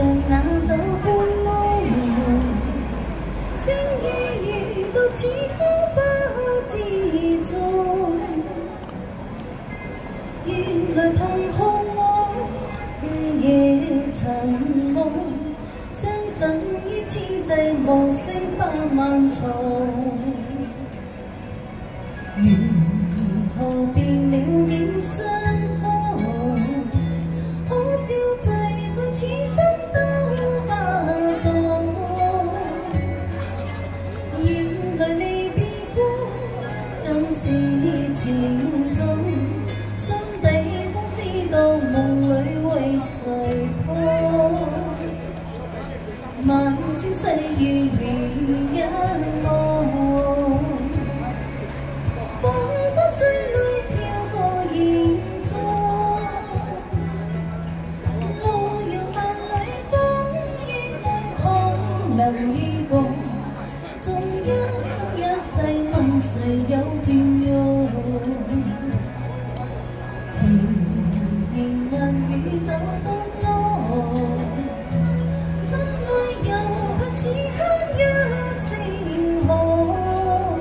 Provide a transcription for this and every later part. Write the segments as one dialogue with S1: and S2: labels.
S1: 那走半路，星與月都似乎不自在，原來同學我午夜長夢，相枕於此際無聲不漫長。如何變了竟相逢？可笑醉心此生都不懂。原來離別過更是情重，心底方知道夢裏為誰痛。萬千歲月如一夢。 能與共，縱一生一世問誰有倦容？甜言蜜語走不落，心裏又怕此刻一聲寒。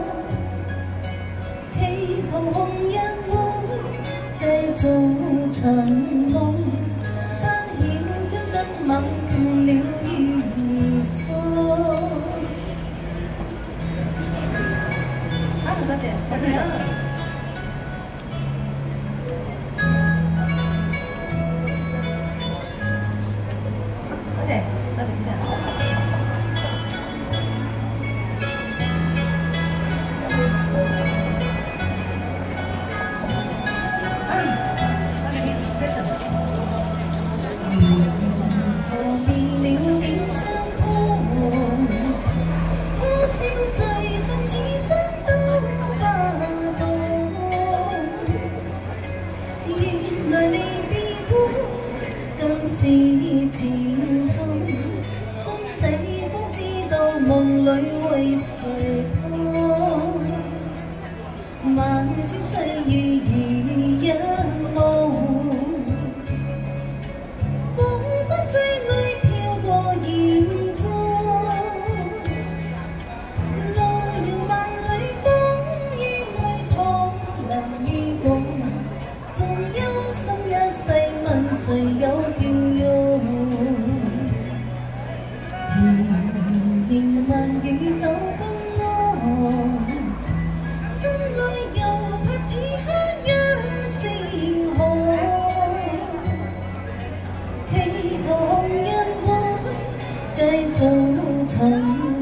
S1: 祈求紅日會繼續尋夢，不曉將今晚倦了意。 多謝，多謝。多謝，多謝。是情重，心底方知道夢裏為誰痛。萬千歲月如一夢，彷彿水裏飄過嚴重。路遙萬里風雨裏同能與共，縱一生一世問誰有倦容？ 甜言蜜語走不落，心裏又怕此刻一聲寒。祈求紅日會繼續尋。